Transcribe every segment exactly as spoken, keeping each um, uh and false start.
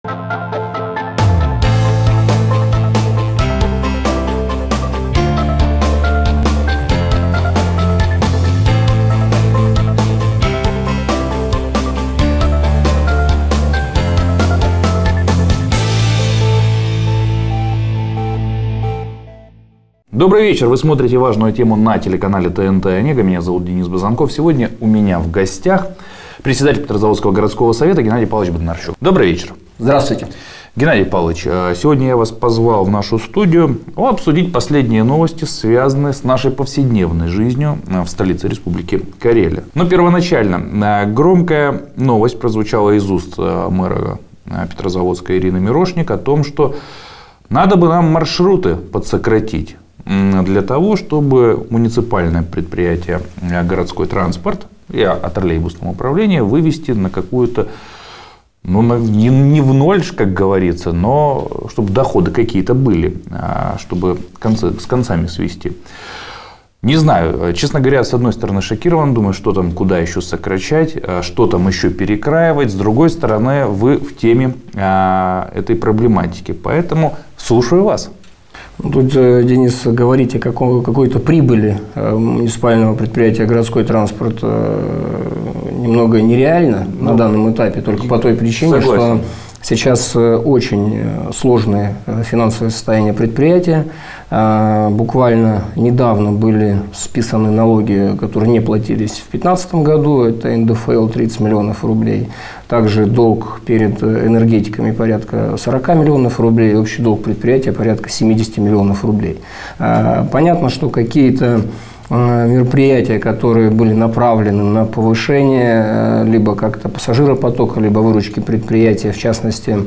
Добрый вечер. Вы смотрите важную тему на телеканале ТНТ Онега. Меня зовут Денис Базанков. Сегодня у меня в гостях председатель Петрозаводского городского совета Геннадий Павлович Боднарчук. Добрый вечер. Здравствуйте. Геннадий Павлович, сегодня я вас позвал в нашу студию обсудить последние новости, связанные с нашей повседневной жизнью в столице Республики Карелия. Но первоначально громкая новость прозвучала из уст мэра Петрозаводска Ирины Мирошник о том, что надо бы нам маршруты подсократить для того, чтобы муниципальное предприятие городской транспорт и о троллейбусном управлении вывести на какую-то, ну, не, не в ноль, как говорится, но чтобы доходы какие-то были, чтобы концы, с концами свести. Не знаю, честно говоря, с одной стороны шокирован, думаю, что там, куда еще сокращать, что там еще перекраивать. С другой стороны, вы в теме этой проблематики, поэтому слушаю вас. Тут, Денис, говорить о какой-то прибыли муниципального предприятия «Городской транспорт» немного нереально ну, на данном этапе, только по той причине, согласен. Что сейчас очень сложное финансовое состояние предприятия. Буквально недавно были списаны налоги, которые не платились в две тысячи пятнадцатом году. Это эн дэ эф эл тридцать миллионов рублей. Также долг перед энергетиками порядка сорок миллионов рублей. Общий долг предприятия порядка семьдесят миллионов рублей. Понятно, что какие-то мероприятия, которые были направлены на повышение либо как-то пассажиропотока, либо выручки предприятия, в частности,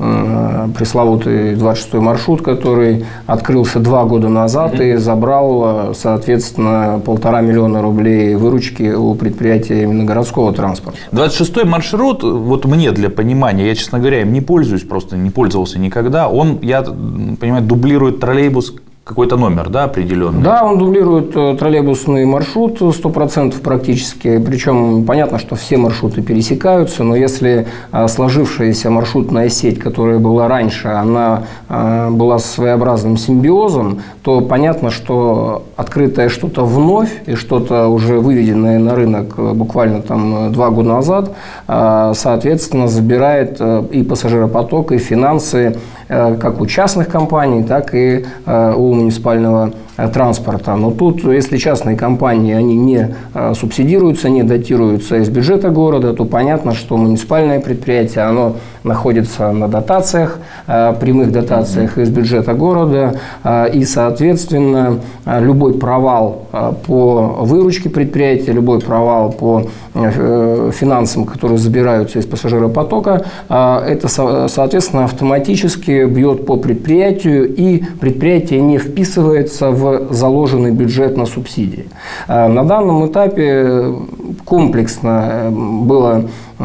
пресловутый двадцать шестой маршрут, который открылся два года назад и забрал, соответственно, полтора миллиона рублей выручки у предприятия именно городского транспорта. двадцать шестой маршрут, вот мне для понимания, я, честно говоря, им не пользуюсь, просто не пользовался никогда, он, я понимаю, дублирует троллейбус, какой-то номер, да, определенный? Да, он дублирует троллейбусный маршрут сто процентов практически. Причем понятно, что все маршруты пересекаются, но если сложившаяся маршрутная сеть, которая была раньше, она была своеобразным симбиозом, то понятно, что открытое что-то вновь и что-то уже выведенное на рынок буквально там два года назад, соответственно, забирает и пассажиропоток, и финансы как у частных компаний, так и у муниципального транспорта. Но тут, если частные компании, они не субсидируются, не датируются из бюджета города, то понятно, что муниципальное предприятие, оно находится на дотациях, прямых дотациях из бюджета города, и, соответственно, любой провал по выручке предприятия, любой провал по финансам, которые забираются из пассажиропотока, это, соответственно, автоматически бьет по предприятию, и предприятие не вписывается в заложенный бюджет на субсидии. На данном этапе комплексно была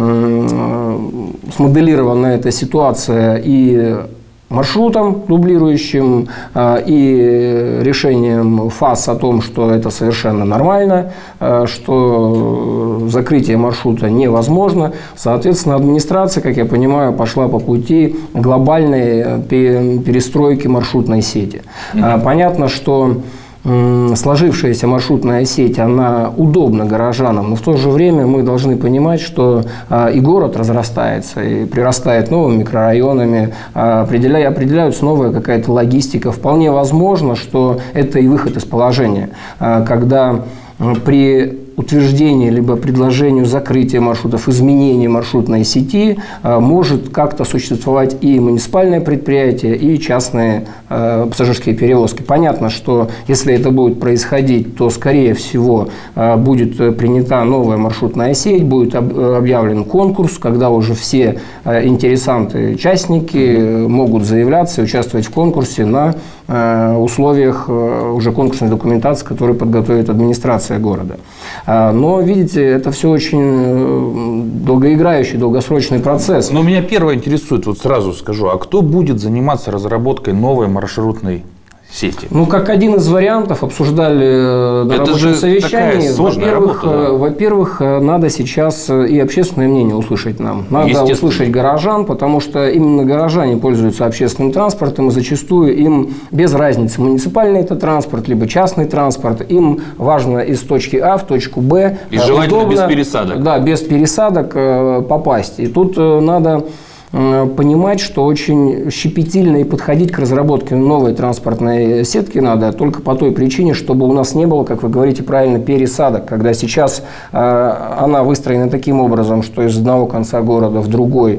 смоделирована эта ситуация и маршрутом дублирующим, и решением ФАС о том, что это совершенно нормально, что закрытие маршрута невозможно. Соответственно, администрация, как я понимаю, пошла по пути глобальной перестройки маршрутной сети. Mm-hmm. Понятно, что сложившаяся маршрутная сеть, она удобна горожанам, но в то же время мы должны понимать, что и город разрастается, и прирастает новыми микрорайонами, определяется новая какая-то логистика. Вполне возможно, что это и выход из положения, когда при утверждении либо предложению закрытия маршрутов, изменения маршрутной сети может как-то существовать и муниципальное предприятие, и частные пассажирские перевозки. Понятно, что если это будет происходить, то, скорее всего, будет принята новая маршрутная сеть, будет объявлен конкурс, когда уже все интересанты, участники могут заявляться и участвовать в конкурсе на условиях уже конкурсной документации, которую подготовит администрация города. Но, видите, это все очень долгоиграющий, долгосрочный процесс. Но меня первое интересует, вот сразу скажу, а кто будет заниматься разработкой новой маршрутной сети? Ну, как один из вариантов обсуждали на рабочем совещании. Во-первых, да. во-первых, надо сейчас и общественное мнение услышать нам. Надо услышать горожан, потому что именно горожане пользуются общественным транспортом, и зачастую им без разницы, муниципальный это транспорт, либо частный транспорт. Им важно из точки А в точку Б. И желательно удобно, без пересадок. Да, без пересадок попасть. И тут надо понимать, что очень щепетильно и подходить к разработке новой транспортной сетки надо только по той причине, чтобы у нас не было, как вы говорите правильно, пересадок, когда сейчас э, она выстроена таким образом, что из одного конца города в другой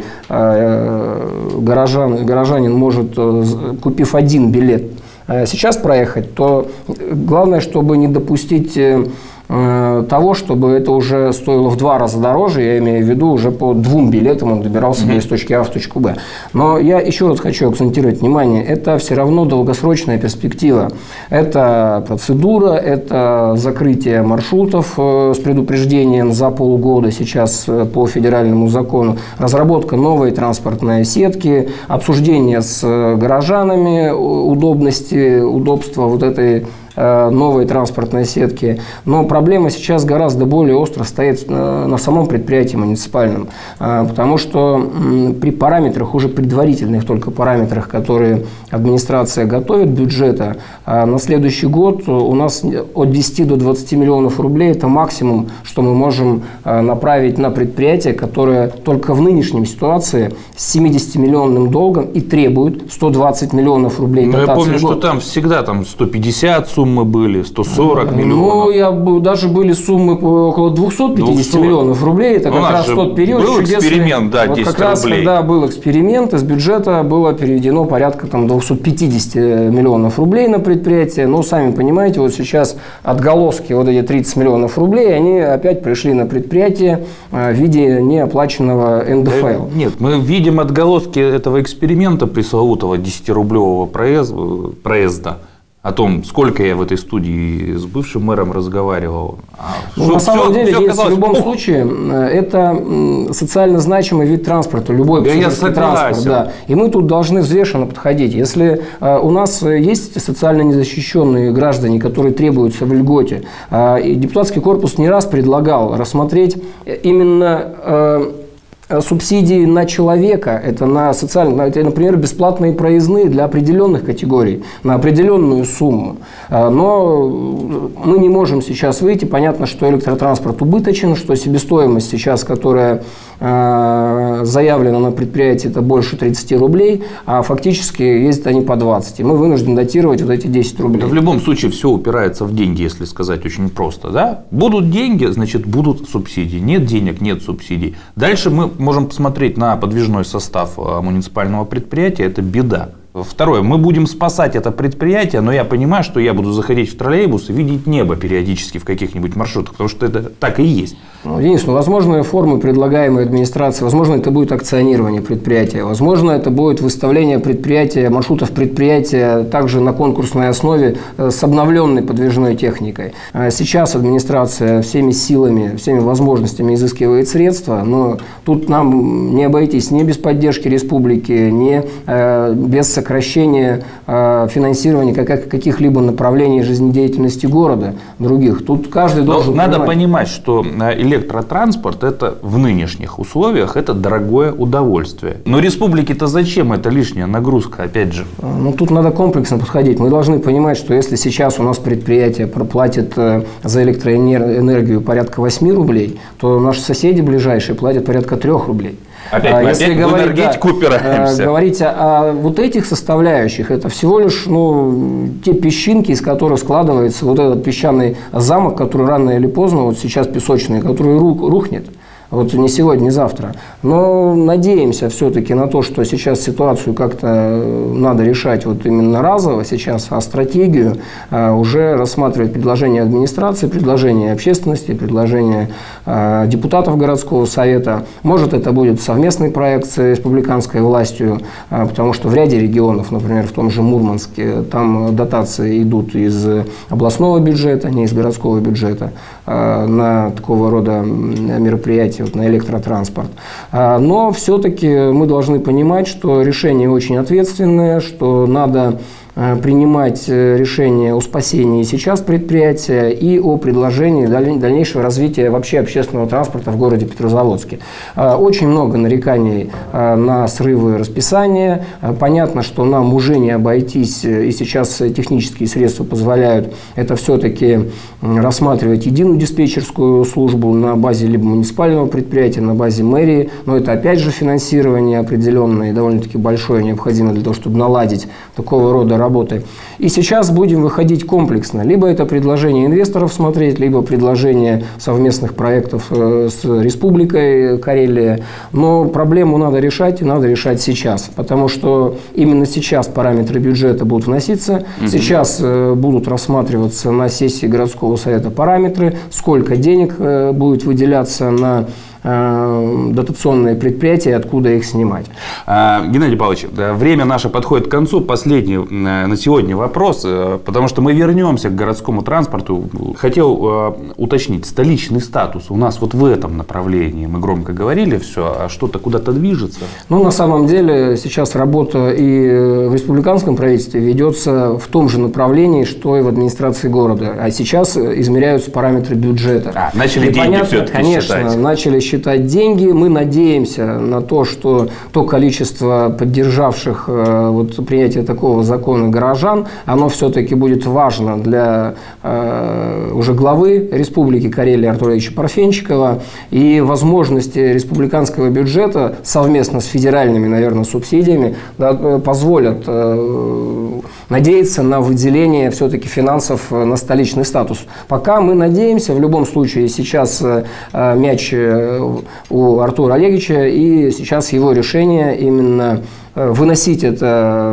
э, горожан, горожанин может, э, купив один билет, э, сейчас проехать, то главное, чтобы не допустить э, того, чтобы это уже стоило в два раза дороже, я имею в виду, уже по двум билетам он добирался mm-hmm. из точки А в точку Б. Но я еще раз хочу акцентировать внимание, это все равно долгосрочная перспектива. Это процедура, это закрытие маршрутов с предупреждением за полгода сейчас по федеральному закону, разработка новой транспортной сетки, обсуждение с горожанами удобности, удобства вот этой новой транспортной сетки. Но проблема сейчас гораздо более остро стоит на самом предприятии муниципальном. Потому что при параметрах, уже предварительных только параметрах, которые администрация готовит бюджета, на следующий год у нас от десяти до двадцати миллионов рублей – это максимум, что мы можем направить на предприятие, которое только в нынешней ситуации с семидесятимиллионным долгом и требует сто двадцать миллионов рублей. Но я помню, что там всегда там сто пятьдесят суммы были, сто сорок миллионов. Ну, я, даже были суммы около двухсот пятидесяти миллионов рублей. Это ну, как раз тот период. Был эксперимент, да, вот десять как раз, рублей. Когда был эксперимент, из бюджета было переведено порядка там, двухсот пятидесяти миллионов рублей на предприятие. Но, сами понимаете, вот сейчас отголоски, вот эти тридцать миллионов рублей, они опять пришли на предприятие в виде неоплаченного эн дэ эф эл. Нет, мы видим отголоски этого эксперимента пресловутого десятирублевого проезда. О том, сколько я в этой студии с бывшим мэром разговаривал. Ну, на самом деле, здесь в любом случае, это социально значимый вид транспорта, любой да пассажирский транспорт. Да. И мы тут должны взвешенно подходить. Если у нас есть социально незащищенные граждане, которые требуются в льготе, и депутатский корпус не раз предлагал рассмотреть именно субсидии на человека, это на социальные, это, например, бесплатные проездные для определенных категорий, на определенную сумму. Но мы не можем сейчас выйти. Понятно, что электротранспорт убыточен, что себестоимость сейчас, которая заявлена на предприятии, это больше тридцати рублей, а фактически ездят они по двадцать. И мы вынуждены датировать вот эти десять рублей. Да в любом случае все упирается в деньги, если сказать очень просто. Да? Будут деньги, значит будут субсидии. Нет денег, нет субсидий. Дальше мы можем посмотреть на подвижной состав муниципального предприятия, это беда. Второе, мы будем спасать это предприятие, но я понимаю, что я буду заходить в троллейбус и видеть небо периодически в каких-нибудь маршрутах, потому что это так и есть. Ну, Денис, ну, возможно, формы, предлагаемые администрацией, возможно, это будет акционирование предприятия, возможно, это будет выставление предприятия, маршрутов предприятия также на конкурсной основе с обновленной подвижной техникой. Сейчас администрация всеми силами, всеми возможностями изыскивает средства, но тут нам не обойтись ни без поддержки республики, ни э, без сокращения э, финансирования как, каких-либо направлений жизнедеятельности города, других. Тут каждый должен Но надо понимать, что электротранспорт это в нынешних условиях это дорогое удовольствие. Но республике-то зачем эта лишняя нагрузка, опять же? Ну, тут надо комплексно подходить. Мы должны понимать, что если сейчас у нас предприятие проплатит за электроэнергию порядка восьми рублей, то наши соседи ближайшие платят порядка трёх рублей. Опять, а, если опять говорить, в энергетику да, упираемся. Говорить о, о вот этих составляющих, это всего лишь ну, те песчинки, из которых складывается вот этот песчаный замок, который рано или поздно, вот сейчас песочный, который рухнет. Вот не сегодня, не завтра. Но надеемся все-таки на то, что сейчас ситуацию как-то надо решать вот именно разово сейчас, а стратегию а, уже рассматривать предложения администрации, предложения общественности, предложения а, депутатов городского совета. Может, это будет совместный проект с республиканской властью, а, потому что в ряде регионов, например, в том же Мурманске, там дотации идут из областного бюджета, не из городского бюджета а, на такого рода мероприятия. Вот, на электротранспорт. Но все-таки мы должны понимать, что решение очень ответственное, что надо принимать решения о спасении сейчас предприятия и о предложении дальнейшего развития вообще общественного транспорта в городе Петрозаводске. Очень много нареканий на срывы расписания. Понятно, что нам уже не обойтись, и сейчас технические средства позволяют это все-таки рассматривать единую диспетчерскую службу на базе либо муниципального предприятия, на базе мэрии. Но это опять же финансирование определенное и довольно-таки большое необходимо для того, чтобы наладить такого рода работы. И сейчас будем выходить комплексно. Либо это предложение инвесторов смотреть, либо предложение совместных проектов с Республикой Карелия. Но проблему надо решать, и надо решать сейчас. Потому что именно сейчас параметры бюджета будут вноситься. Угу. Сейчас будут рассматриваться на сессии городского совета параметры, сколько денег будет выделяться на дотационные предприятия, откуда их снимать. Геннадий Павлович, время наше подходит к концу. Последний на сегодня вопрос, потому что мы вернемся к городскому транспорту. Хотел уточнить, столичный статус у нас вот в этом направлении, мы громко говорили все, а что-то куда-то движется? Ну, на самом деле, сейчас работа и в республиканском правительстве ведется в том же направлении, что и в администрации города. А сейчас измеряются параметры бюджета. А, начали деньги все-таки конечно, считать. начали считать деньги. Мы надеемся на то, что то количество поддержавших вот, принятие такого закона горожан, оно все-таки будет важно для э, уже главы Республики Карелия Артура Ильича Парфенчикова. И возможности республиканского бюджета совместно с федеральными, наверное, субсидиями да, позволят э, надеяться на выделение все-таки финансов на столичный статус. Пока мы надеемся, в любом случае, сейчас э, мяч у Артура Олеговича, и сейчас его решение именно выносить это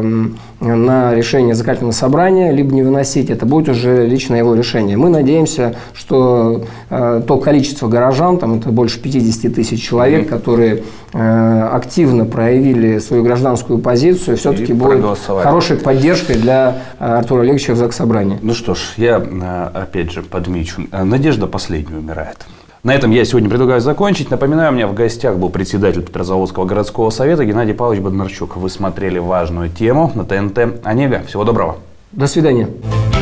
на решение законодательного собрания, либо не выносить, это будет уже лично его решение. Мы надеемся, что э, то количество горожан, там это больше пятидесяти тысяч человек, которые э, активно проявили свою гражданскую позицию, все-таки будет хорошей поддержкой для Артура Олеговича в Заксобрании. Ну что ж, я опять же подмечу, надежда последняя умирает. На этом я сегодня предлагаю закончить. Напоминаю, у меня в гостях был председатель Петрозаводского городского совета Геннадий Павлович Боднарчук. Вы смотрели важную тему на ТНТ Онега. Всего доброго. До свидания.